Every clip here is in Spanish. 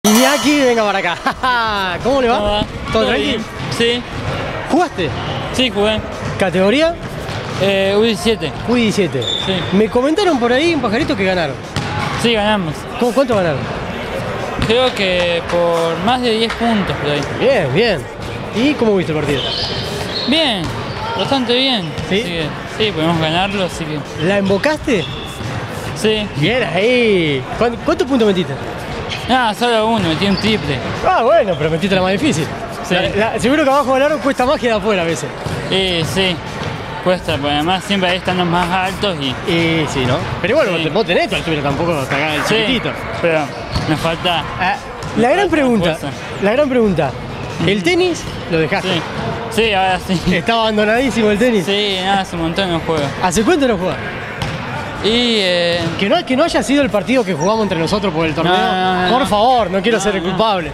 Iñaki, venga para acá. ¿Cómo le va? ¿Cómo va? ¿Todo tranquilo? bien. Sí. ¿Jugaste? Sí, jugué. ¿Categoría? U17. U17. Sí. Me comentaron por ahí un pajarito que ganaron. Sí, ganamos. ¿Cuánto ganaron? Creo que por más de 10 puntos por ahí. Bien, bien. ¿Y cómo viste el partido? Bien, bastante bien. ¿Sí? Así que, sí, podemos ganarlo, así que... ¿La embocaste? Sí. Bien ahí. ¿Cuántos puntos metiste? Nada, solo uno, metí un triple. Ah, bueno, pero metiste la más difícil. Sí. Seguro que abajo del aro cuesta más que de afuera a veces. Sí, cuesta, porque además siempre ahí están los más altos y... Sí, ¿no? Pero bueno, Sí. vos tenés tu altura, tampoco cagás el Sí, chiquitito. pero nos falta... La gran pregunta, fuerza. ¿el tenis lo dejaste? Sí, sí, ahora sí. Estaba abandonadísimo el tenis. Sí, nada, hace un montón no juego. ¿Hace cuánto no juegas? Y... Que no haya sido el partido que jugamos entre nosotros por el torneo. No. Por favor, no quiero ser el no. culpable.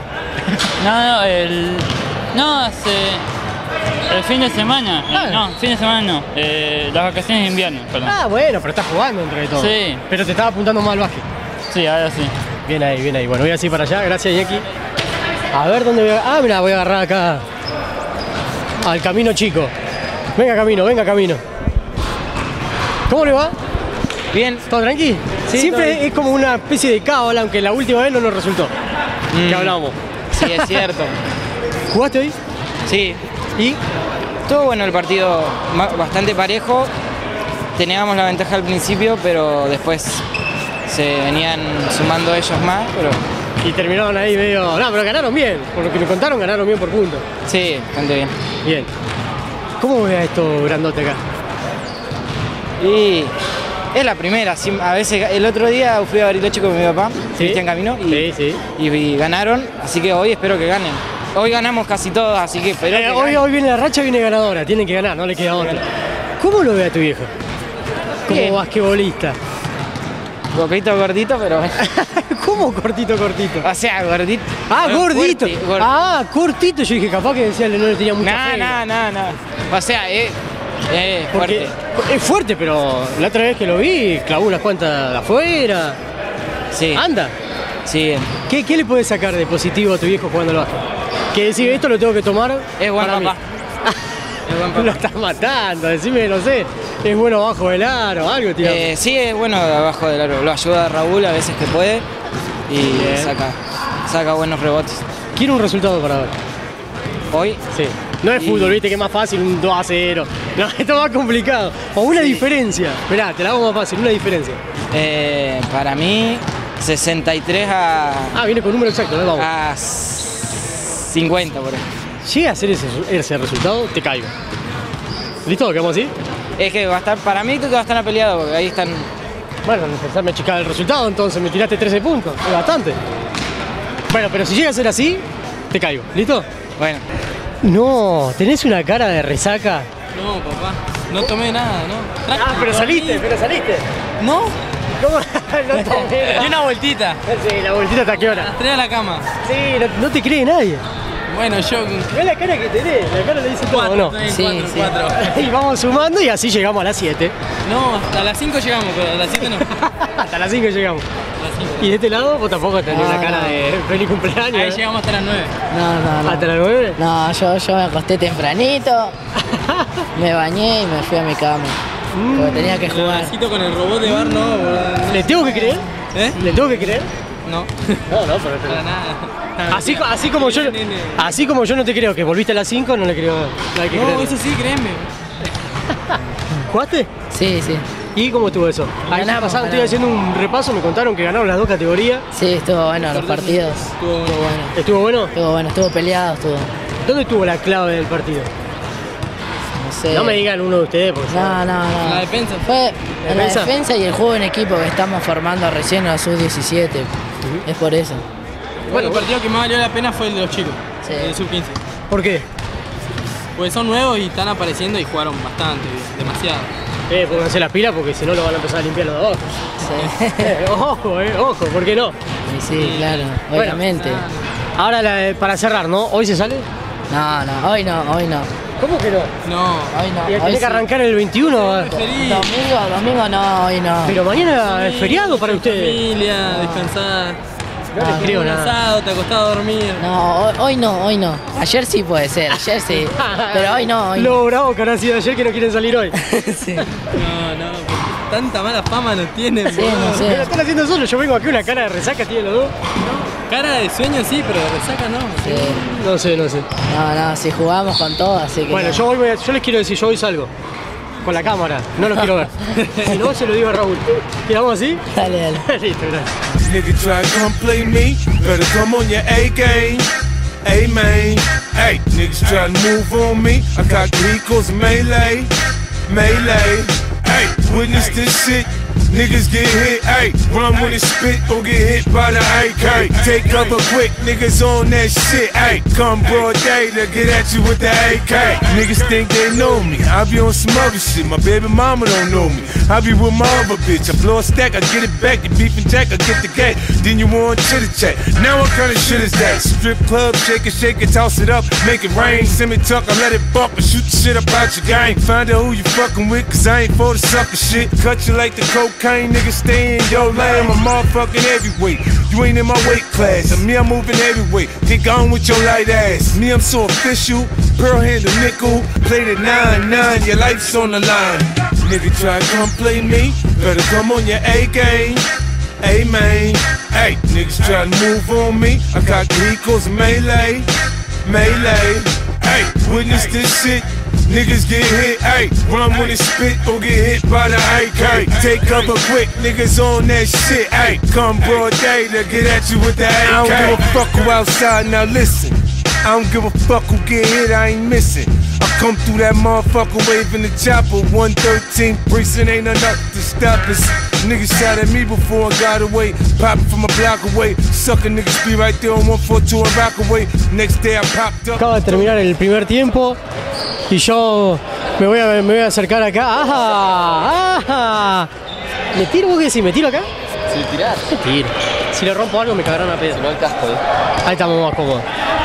No, hace... El fin de semana. Fin de semana no. Las vacaciones de invierno, perdón. Ah, bueno, pero estás jugando entre todo. Sí. Pero te estaba apuntando mal al básquet. Sí, ahora sí. Bien ahí, bien ahí. Bueno, voy así para allá. Gracias, Iñaki. A ver dónde voy a... Ah, mira, voy a agarrar acá. Al Camino Chico. Venga, Camino. ¿Cómo le va? Bien. ¿Todo tranqui? Sí, Siempre todo bien. es como una especie de cábala, aunque la última vez no nos resultó. Que hablábamos. Sí, es cierto. ¿Jugaste hoy? Sí. ¿Y? Estuvo bueno el partido, bastante parejo. Teníamos la ventaja al principio, pero después se venían sumando ellos más. Pero Y terminaron ahí medio... No, pero ganaron bien. Por lo que me contaron, ganaron bien por punto. sí, bastante bien. Bien. ¿Cómo ves a esto grandote acá? Y es la primera. A veces, el otro día fui a Bariloche con mi papá, Cristian Camino, Sí. y ganaron. Así que hoy espero que ganen. Hoy ganamos casi todos, así que espero que ganen. Hoy viene la racha, viene ganadora. Tienen que ganar, no le queda otra. ¿Cómo lo ve a tu viejo? Como Bien. basquetbolista. Poquito gordito, pero... ¿Cómo cortito? O sea, gordito. Ah, gordito. Fuerte, Ah, cortito. Yo dije, capaz que decía no le tenía mucha fe. No. O sea, Porque fuerte. es fuerte, pero la otra vez que lo vi, clavó unas cuantas de afuera. Sí. Anda. Sí. ¿Qué le puedes sacar de positivo a tu viejo jugando al básquet? Que decir, esto lo tengo que tomar. Es buen para mí. papá. Es buen papá. Lo estás matando, decime, no sé. Es bueno bajo del aro, algo, tío. Sí, es bueno abajo del aro. Lo ayuda a Raúl a veces que puede y Bien. saca buenos rebotes. Quiero un resultado para ver. Hoy, Sí. No es Y- fútbol, viste que es más fácil un 2-0. No, esto es más complicado. O una Sí. diferencia. Mirá, te la hago más fácil, una diferencia. para mí, 63 Ah, viene con número exacto, ¿no? Vamos. a 50 por ahí. Llega a ser ese resultado, te caigo. ¿Listo? ¿Quedamos así? Es que va a estar, para mí va a estar peleado porque ahí están. Bueno, empezarme a achicar el resultado, entonces me tiraste 13 puntos. Es bastante. Bueno, pero si llega a ser así, te caigo. ¿Listo? Bueno, No, tenés una cara de resaca. No, papá, no tomé nada, ¿no? Ah, pero saliste. ¿No? ¿Cómo? No tomé. Y una vueltita. Sí, la bolsita hasta qué hora. Las tres a la cama. Sí, no te cree nadie. Bueno, yo... Mirá la cara que tenés, la cara le dice todo, Cuatro, ¿no? sí, Sí, cuatro. Y vamos sumando y así llegamos a las 7. No, hasta las 5 llegamos, pero a las 7 no. A Hasta las 5 llegamos. las 5. Y de este lado vos tampoco tenés una cara de feliz cumpleaños. Ahí ¿eh? llegamos hasta las 9. No. ¿Hasta las 9? No, yo me acosté tempranito, me bañé y me fui a mi cama. Porque tenía que jugar. Necesito con el robot de bar, no, boludo. ¿Le tengo que creer? ¿Eh? ¿Le tengo que creer? No, No, pero... para nada. Así como yo no te creo que volviste a las 5, no le creo. No hay que No, creer. eso sí, créeme. ¿Jugaste? Sí. ¿Y cómo estuvo eso? Ahí Ganamos, pasado, estoy ganamos. haciendo un repaso, me contaron que ganaron las dos categorías. Sí, estuvo bueno los partidos. Estuvo bueno. ¿Estuvo bueno? Estuvo bueno, estuvo peleado, estuvo. ¿Dónde estuvo la clave del partido? No sé. No me digan uno de ustedes, porque... No. La defensa. Fue en la ¿Defensa? defensa y el juego en equipo que estamos formando recién a sus 17. Es por eso. Bueno, el partido que más valió la pena fue el de los chicos. Sí. El sub-15. ¿Por qué? Pues son nuevos y están apareciendo y jugaron bastante, demasiado. Pónganse las pilas porque si no lo van a empezar a limpiar los de abajo. Sí. Ojo, ¿por qué no? Y sí, claro, Bueno, obviamente. Ahora, para cerrar, ¿no? ¿Hoy se sale? No, hoy no. ¿Cómo que no? No. Hoy no. Y Hoy tenés que sí. arrancar el 21. Feliz. Domingo no, hoy no. Pero mañana es feriado para ustedes. Familia, descansar. No le creo nada. Cansado, te acostás a dormir. No, hoy no. Ayer sí puede ser, ayer sí. Pero hoy no, hoy no. Lo bravo que habrá sido ayer que no quieren salir hoy. Sí. No, tanta mala fama nos tienen. Sí, no sé. Me lo están haciendo solo. Yo vengo aquí una cara de resaca, tiene los dos. Cara de sueño sí, pero de resaca no. Sí. No sé. No, si jugamos con todo, así que. Bueno, no. yo les quiero decir, yo hoy salgo. Con la cámara, no lo quiero ver. Si no, se lo digo a Raúl. ¿Quedamos así? Dale. Listo, gracias. Nigga try to come play me, better come on your A game. Hey man, hey, niggas try to move on me. I got Gricos melee. Hey, witness this shit. Niggas get hit, ayy. Run with it, spit, or get hit by the AK. Take cover quick, niggas on that shit, ayy. Come broad day to get at you with the AK. Niggas think they know me, I be on some other shit. My baby mama don't know me, I be with my other bitch. I blow a stack, I get it back. You beef and jack, I get the gat. Then you want chitter chat. Now what kind of shit is that? Strip club, shake it, toss it up, make it rain. Send me tuck, I let it bump and shoot the shit up out your gang. Find out who you fucking with, cause I ain't for the sucker shit. Cut you like the cocaine, nigga, stay in your lane. I'm motherfucking heavyweight. You ain't in my weight class. And me, I'm moving heavyweight. Get gone with your light ass. Me, I'm so official. Pearl handle nickel. Play the 9-9. Your life's on the line. Nigga, try to come play me. Better come on your A game. Hey man, hey, niggas try to move on me. I got Gricos melee. Hey, witness this shit. Niggas get hit, ayy. Run with it, spit, or get hit by the AK. Take cover quick, niggas on that shit, ayy. Come broad day to get at you with the AK. I don't give a fuck who outside, now listen. I don't give a fuck who get hit, I ain't missing. I come through that motherfucker waving the chopper. 113 precinct ain't enough to stop us. Niggas shot at me before I got away. Popping from a block away. Sucker niggas be right there on 142 and Rockaway. Next day I popped up. Acaba de terminar el primer tiempo y yo me voy a acercar acá. ¡Ajá! ¿Me tiro vos qué decís? ¿Me tiro acá? Si tirás. Me tiro. Si le rompo algo me cagarán a pedo. Si no el casco, Ahí estamos más cómodos.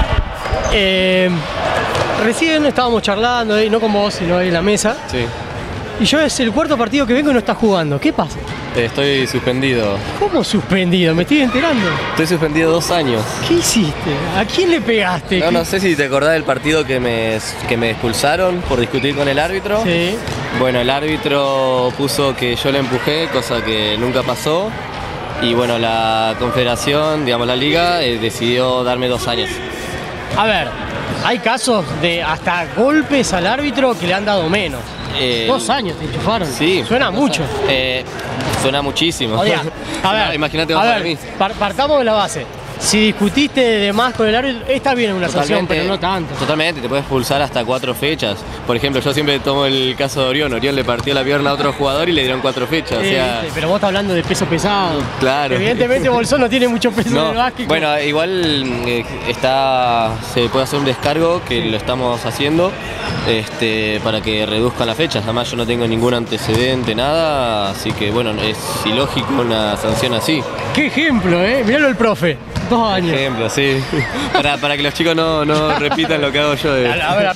Recién estábamos charlando, no con vos, sino ahí en la mesa. Sí. Y yo es el cuarto partido que vengo y no estás jugando. ¿Qué pasa? Estoy suspendido. ¿Cómo suspendido? Me estoy enterando. Estoy suspendido 2 años. ¿Qué hiciste? ¿A quién le pegaste? No sé si te acordás del partido que me expulsaron por discutir con el árbitro. Sí. Bueno, el árbitro puso que yo le empujé, cosa que nunca pasó. Y bueno, la confederación, digamos la liga, decidió darme 2 años. A ver, hay casos de hasta golpes al árbitro que le han dado menos. 2 años te enchufaron. Sí. Suena mucho. Suena muchísimo. Oye, a ver, imagínate a vos para ver, mí. partamos de la base. Si discutiste de más con el árbitro, está bien una sanción, pero no tanto. Totalmente, te puedes expulsar hasta 4 fechas. Por ejemplo, yo siempre tomo el caso de Orión. Orión le partió la pierna a otro jugador y le dieron 4 fechas. O sea, pero vos estás hablando de peso pesado. Claro. Evidentemente Bolsón no tiene mucho peso en el básquet. Bueno, igual se puede hacer un descargo, que lo estamos haciendo, para que reduzcan las fechas. Además yo no tengo ningún antecedente, nada, así que bueno, es ilógico una sanción así. Qué ejemplo, miralo el profe. 2 años. Ejemplo, sí. para que los chicos no repitan lo que hago yo. A ver.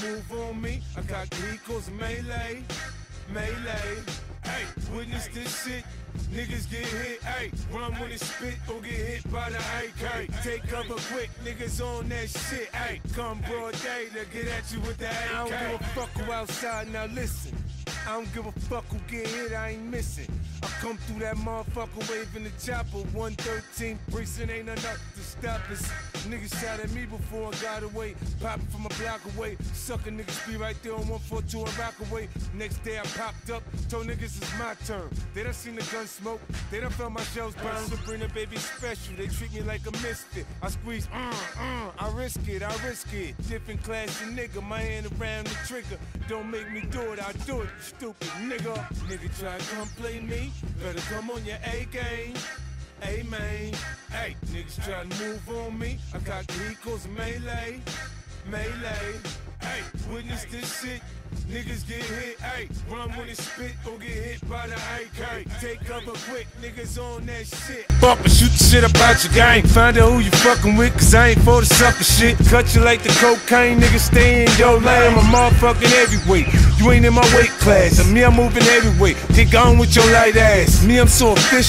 Niggas get hit, ayy. Run with it, spit, or get hit by the AK. Take cover quick, niggas on that shit, ayy. Come broad day to get at you with the AK. I don't give a fuck who outside, now listen. I don't give a fuck who get hit, I ain't missing. I come through that motherfucker waving the chopper. 113 precinct ain't enough to stop us. Niggas shot at me before I got away. Popping from a block away. Sucker niggas be right there on 142 and Rockaway. Next day I popped up, told niggas it's my turn. They done seen the gun smoke, they done felt my shells burn. Sabrina baby special, they treat me like a misfit. I squeeze, I risk it. Different class of nigga, my hand around the trigger. Don't make me do it, I do it, stupid nigga. Nigga try to come play me, better come on your A game. Hey man, hey, niggas try to move on me. I got Gricos melee. Hey, witness this shit. Niggas get hit, ayy. Run with it, spit, or get hit by the AK. Take cover quick, niggas on that shit. Bump and shoot the shit up out your gang. Find out who you fucking with, cause I ain't for the sucker shit. Cut you like the cocaine, niggas stay in your lane. I'm a motherfucking heavyweight. You ain't in my weight class. And me, I'm moving heavyweight. Get gone with your light ass. Me, I'm so official.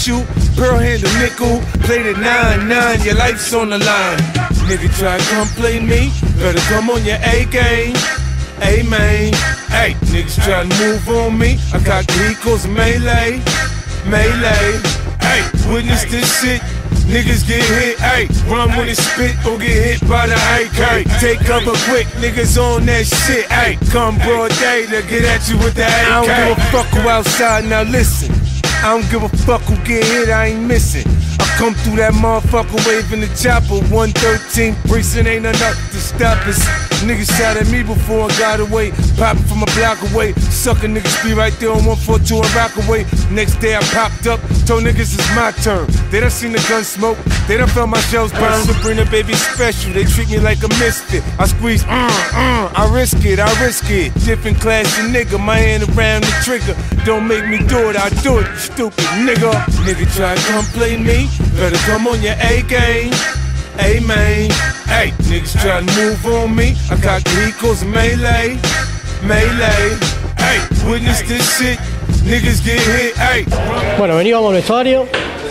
Pearl handle nickel, played at 9-9, your life's on the line. Nigga try to come play me, better come on your A game. Hey man, hey, niggas try to move on me. I got Ricos melee, melee. Hey, witness this shit. Niggas get hit, ayy, run when it spit or get hit by the AK. Take cover quick, niggas on that shit, ayy. Come broad day to get at you with the AK. I don't give a fuck who outside, now listen. I don't give a fuck who get hit, I ain't missing. I come through that motherfucker waving the chopper. 113 precinct ain't enough to stop us. Niggas shot at me before I got away. Poppin' from a block away. Sucker niggas be right there on 142 and Rockaway. Next day I popped up, told niggas it's my turn. They done seen the gun smoke, they done felt my shells burn. Sabrina baby special, they treat me like a misfit. I squeeze, I risk it, I risk it. Different class of nigga, my hand around the trigger. Don't make me do it, I do it, you stupid nigga. Nigga try to come play me, better come on your A game. Hey man, hey, niggas try to move on me. I got Ricos melee, melee. Hey, witness this shit, niggas get hit, hey. Bueno, veníamos al vestuario.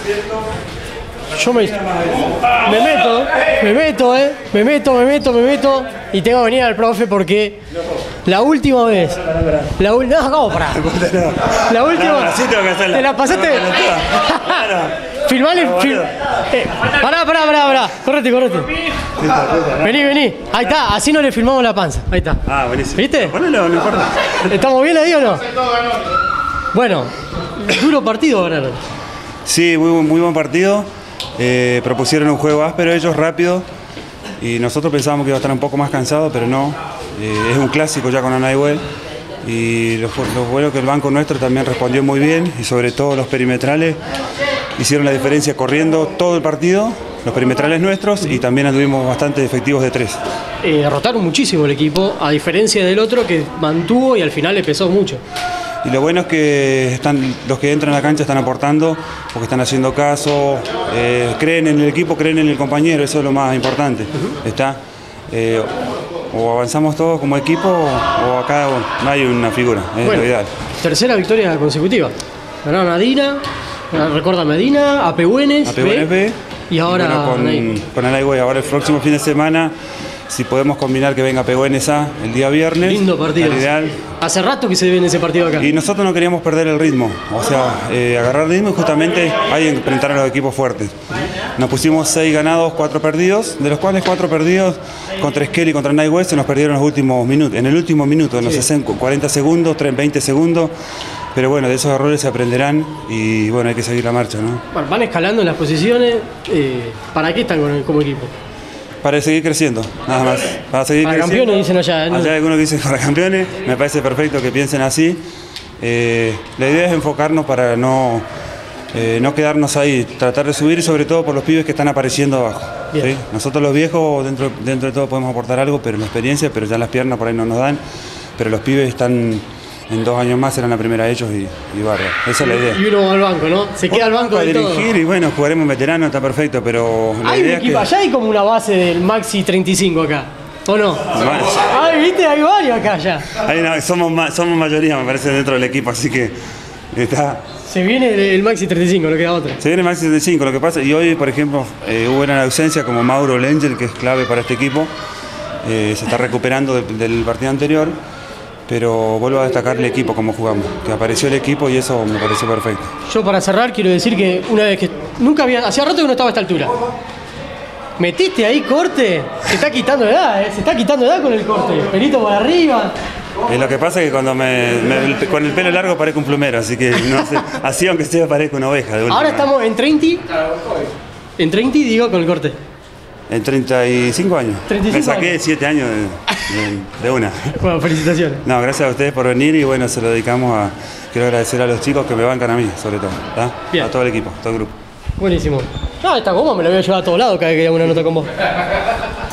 Yo me meto y tengo que venir al profe porque la última vez, la última, te la pasaste. Filmale, pará, correte. Vení, ahí está, así no le filmamos la panza, ahí está. Ah, buenísimo. ¿Viste? Ponelo, no importa. ¿Estamos bien ahí o no? Bueno, duro partido ganaron. Sí, muy buen partido. Propusieron un juego áspero ellos, rápido. Y nosotros pensábamos que iba a estar un poco más cansado, pero no. Es un clásico ya con Anaheim. Y lo bueno que el banco nuestro también respondió muy bien. Y sobre todo los perimetrales hicieron la diferencia corriendo todo el partido. Los perimetrales nuestros y también anduvimos bastante efectivos de 3. Derrotaron muchísimo el equipo, a diferencia del otro que mantuvo y al final le pesó mucho. Y lo bueno es que los que entran a la cancha están aportando, porque están haciendo caso, creen en el equipo, creen en el compañero, eso es lo más importante. O avanzamos todos como equipo o acá no hay una figura, es lo ideal. Tercera victoria consecutiva. Ganaron a Dina, recuerda a Medina, a Pehuenes B, y ahora con Anaheim. Ahora el próximo fin de semana, si podemos combinar que venga Pehuenes A el día viernes. Lindo partido. Ideal. Hace rato que se viene ese partido acá. Y nosotros no queríamos perder el ritmo, o sea, agarrar ritmo y justamente hay que enfrentar a los equipos fuertes. Nos pusimos 6 ganados, 4 perdidos, de los cuales 4 perdidos contra Esquel y contra Anaheim se nos perdieron en los últimos minutos, en los 40 segundos, 20 segundos. Pero bueno, de esos errores se aprenderán y bueno, hay que seguir la marcha, ¿no? Bueno, van escalando en las posiciones. ¿Para qué están como equipo? Para seguir creciendo, nada más. Para seguir para creciendo. Campeones dicen allá. Allá hay algunos que dicen para campeones, me parece perfecto que piensen así. La idea es enfocarnos para no quedarnos ahí, tratar de subir y sobre todo por los pibes que están apareciendo abajo. ¿Sí? Nosotros los viejos dentro de todo podemos aportar algo, pero la experiencia, pero ya las piernas por ahí no nos dan, pero los pibes están... En 2 años más serán la primera de ellos y bárbaro. Esa es la idea. Y uno va al banco, ¿no? Se queda al banco de dirigir todo. Y bueno, jugaremos veteranos, está perfecto, pero la hay idea un equipo, es que... allá hay como una base del Maxi 35 acá, ¿o no? Bueno, ay, viste, hay varios acá ya. Somos mayoría, me parece, dentro del equipo, así que está... Se viene el Maxi 35, no queda otra. Se viene el Maxi 35, lo que pasa, y hoy, por ejemplo, hubo una ausencia como Mauro Lengel, que es clave para este equipo, se está recuperando del partido anterior. Pero vuelvo a destacar el equipo, como jugamos, que apareció el equipo y eso me pareció perfecto. Yo para cerrar quiero decir que una vez que hacía rato que no estaba a esta altura. Metiste ahí corte, se está quitando edad, se está quitando edad con el corte, pelito para arriba. Lo que pasa es que cuando con el pelo largo parezco un plumero, así que no sé, así aunque sea parezco una oveja. Ahora estamos en 30, digo, con el corte. En 35 años. 35 me saqué 7 años de una. Bueno, felicitaciones. No, gracias a ustedes por venir y bueno, se lo dedicamos quiero agradecer a los chicos que me bancan a mí, sobre todo. A todo el equipo, todo el grupo. Buenísimo. Esta goma me la voy a llevar a todos lados cada vez que haya una nota con vos.